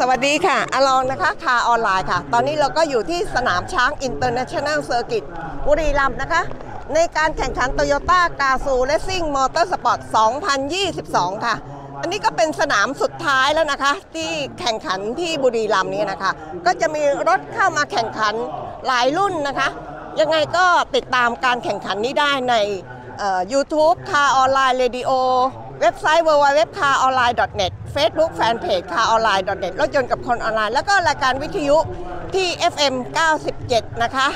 วัสดีค่ะอลองนะคะคาออนไลน์ค่ะตอนนี้เราก็อยู่ที่สนามช้าง International Circuit บุรีรัมย์นะคะในการแข่งขัน Toyota Gazoo Racing Motorsport 2022 ค่ะอันนี้ก็เป็นสนามสุดท้ายแล้วนะคะที่แข่งขันที่บุรีรัมย์นี้นะคะก็จะมีรถเข้ามาแข่งขันหลายรุ่นนะคะยังไงก็ติดตามการแข่งขันนี้ได้ในYouTube Car Online Radio เว็บไซต์ www.caronline.net Facebook Fanpage caronline.net รถยนต์กับคนออนไลน์แล้วก็รายการวิทยุที่ FM 97 นะคะ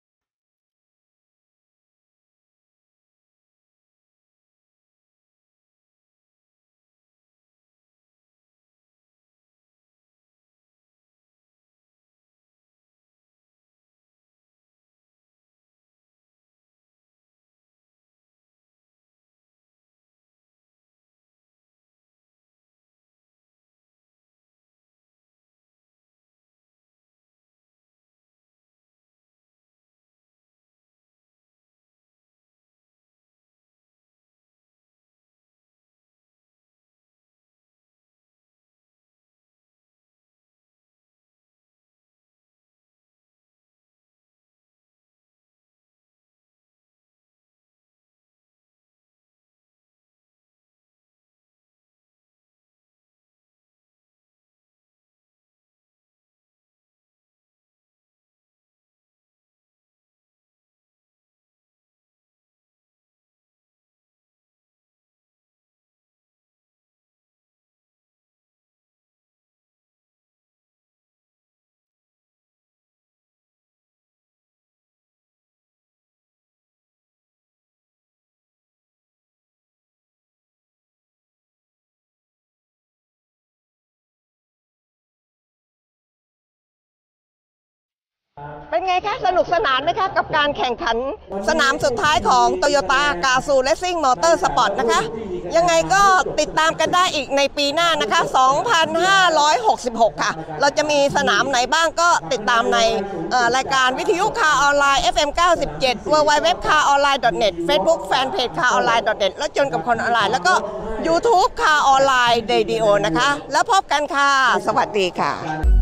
เป็นไงคะสนุกสนานไหมคะกับการแข่งขันสนามสุดท้ายของ Toyota Gazoo Racing Motorsport นะคะยังไงก็ติดตามกันได้อีกในปีหน้านะคะ 2566 ค่ะเราจะมีสนามไหนบ้างก็ติดตามในรายการวิทยุคาออนไลน์ FM 97 www.caronline.net Facebook Fanpage caronline.net รถยนต์กับคนออนไลน์แล้วก็ YouTube คาออนไลน์ Radio นะคะแล้วพบกันค่ะสวัสดีค่ะ